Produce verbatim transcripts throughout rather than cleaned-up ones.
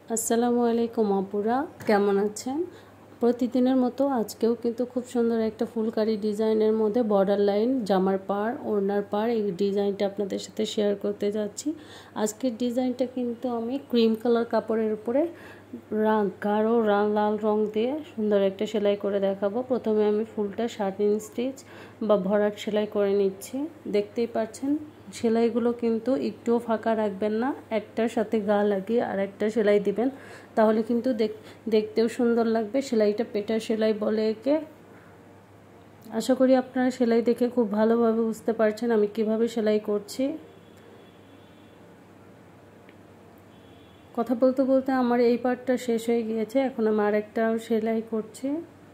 আসসালামু আলাইকুম আপুরা, কেমন আছেন? প্রতিদিনের মতো আজকেও কিন্তু খুব সুন্দর একটা ফুলকারি ডিজাইনের মধ্যে বর্ডার লাইন, জামার পাড়, ওড়নার পাড়, এই ডিজাইনটা আপনাদের সাথে শেয়ার করতে যাচ্ছি। আজকের ডিজাইনটা কিন্তু আমি ক্রিম কালার কাপড়ের উপরে গাঢ় লাল রং দিয়ে সুন্দর একটা সেলাই করে দেখাবো। প্রথমে আমি ফুলটা শার্টিন স্টিচ বা ভরাট সেলাই করে নিচ্ছি। দেখতেই পাচ্ছেন সেলাইগুলো কিন্তু একটুও ফাঁকা রাখবেন না, একটার সাথে গা লাগিয়ে আর একটা সেলাই দিবেন, তাহলে কিন্তু দেখতেও সুন্দর লাগবে। সেলাইটা পেটার সেলাই বলে একে। আশা করি আপনারা সেলাই দেখে খুব ভালোভাবে বুঝতে পারছেন আমি কিভাবে সেলাই করছি। কথা বলতে বলতে আমার এই পার্টটা শেষ হয়ে গিয়েছে, এখন আমি আরেকটা সেলাই করছি।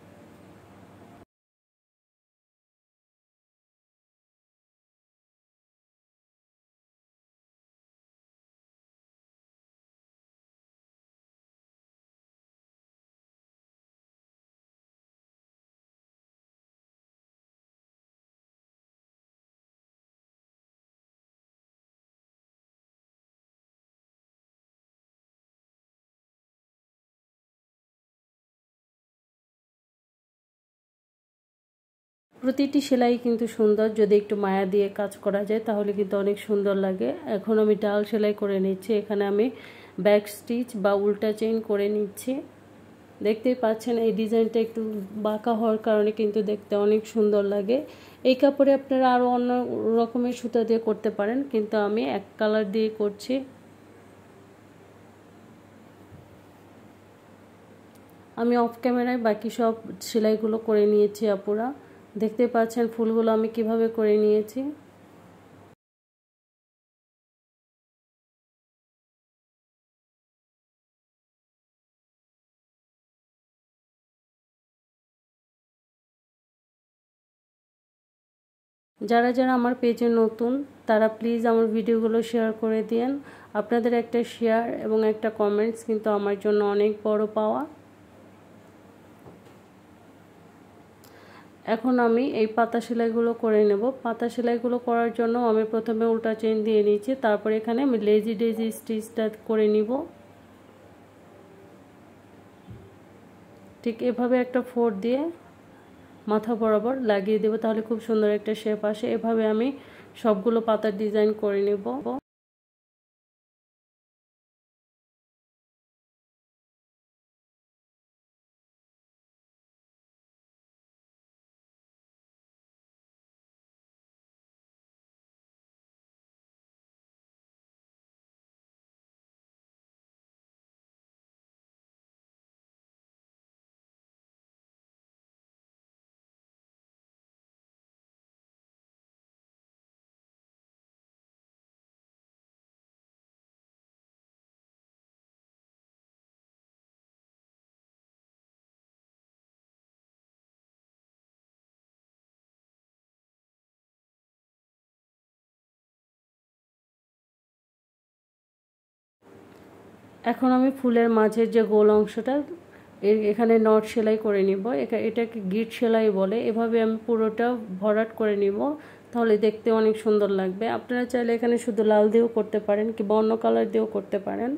প্রতিটি সেলাই কিন্তু সুন্দর, যদি একটু মায়া দিয়ে কাজ করা যায় তাহলে কিন্তু অনেক সুন্দর লাগে। এখন আমি ডাল সেলাই করে নিচ্ছি। এখানে আমি ব্যাক স্টিচ বা উল্টা চেইন করে নিচ্ছি। দেখতেই পাচ্ছেন এই ডিজাইনটা একটু বাঁকা হওয়ার কারণে কিন্তু দেখতে অনেক সুন্দর লাগে। এই কাপড়ে আপনারা আরও অন্য রকমের সুতা দিয়ে করতে পারেন, কিন্তু আমি এক কালার দিয়ে করছি। আমি অফ ক্যামেরায় বাকি সব সেলাইগুলো করে নিয়েছি আপুরা। দেখতে পাচ্ছেন ফুলগুলো আমি কিভাবে করে নিয়েছি। যারা যারা আমার পেজে নতুন তারা প্লিজ আমার ভিডিওগুলো শেয়ার করে দিন। আপনাদের একটা শেয়ার এবং একটা কমেন্টস কিন্তু আমার জন্য অনেক বড় পাওয়া। এখন আমি এই পাতা সেলাইগুলো করে নেব। পাতা সেলাইগুলো করার জন্য আমি প্রথমে উল্টা চেইন দিয়ে নিয়েছি, তারপর এখানে আমি লেজি ডেজি স্টিচটা করে নিব। ঠিক এভাবে একটা ফোর দিয়ে মাথা বরাবর লাগিয়ে দেব, তাহলে খুব সুন্দর একটা শেপ আসে। এভাবে আমি সবগুলো পাতার ডিজাইন করে নেব। এখন আমি ফুলের মাঝের যে গোল অংশটা এর এখানে নট সেলাই করে নিব। এটাকে গিট সেলাই বলে। এভাবে আমি পুরোটা ভরাট করে নিব, তাহলে দেখতে অনেক সুন্দর লাগবে। আপনারা চাইলে এখানে শুধু লাল দিয়েও করতে পারেন কিংবা অন্য কালার দিয়েও করতে পারেন।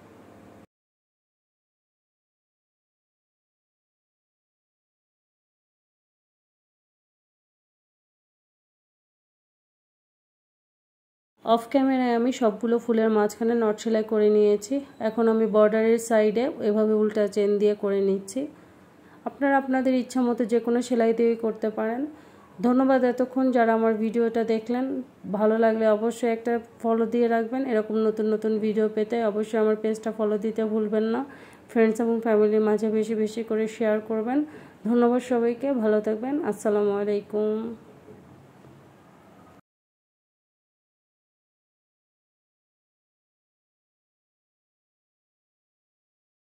অফ ক্যামেরায় আমি সবগুলো ফুলের মাঝখানে নট সেলাই করে নিয়েছি। এখন আমি বর্ডারের সাইডে এভাবে উল্টা চেন দিয়ে করে নিচ্ছি। আপনারা আপনাদের ইচ্ছা মতো যে কোনো সেলাই দিয়েই করতে পারেন। ধন্যবাদ এতক্ষণ যারা আমার ভিডিওটা দেখলেন। ভালো লাগলে অবশ্যই একটা ফলো দিয়ে রাখবেন। এরকম নতুন নতুন ভিডিও পেতে অবশ্যই আমার পেজটা ফলো দিতে ভুলবেন না। ফ্রেন্ডস এবং ফ্যামিলির মাঝে বেশি বেশি করে শেয়ার করবেন। ধন্যবাদ সবাইকে, ভালো থাকবেন। আসসালামু আলাইকুম।